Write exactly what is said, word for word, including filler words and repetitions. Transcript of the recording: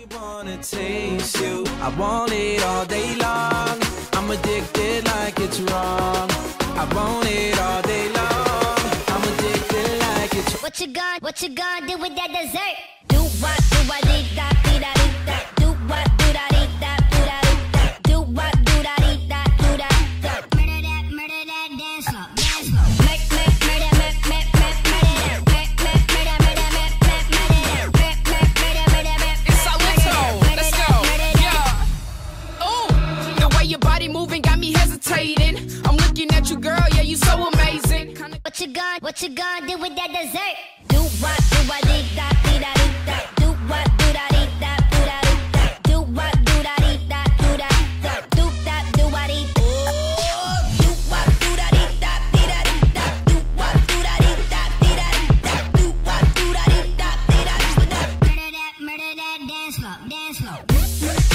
Wanna taste you, I want it all day long. I'm addicted like it's wrong. I want it all day long. I'm addicted like it's. What you gonna, what you gonna do with that dessert? Do what, do what, dee da, dee da, dee da. Do what, do da, dee da, do da, dee da. Do what, do da, dee da, do da, da. Murder that, murder that, dance floor, dance floor. Make, make, murder, make, make, make, murder that. Make, make, murder, murder, make, make, murder that. Make, make, murder, murder, make. It's Silento. Let's go. Yeah. Ooh, the way your body moving got me hesitating. I'm looking at you, girl. Yeah, you so amazing. What you gonna, what you gonna do with that dessert? Do what, do what, dee da, dee da, dee da. Do what, do da, dee da, do da, dee da. Do what, do da, dee da, do da, da. Do that, do what, dee da. Do what, do da, dee da, dee da, dee da. Do what, do da, dee da, dee da, dee da. Do what, do da, dee da, dee da, dee da. Murder that, murder that, dance floor, dance floor.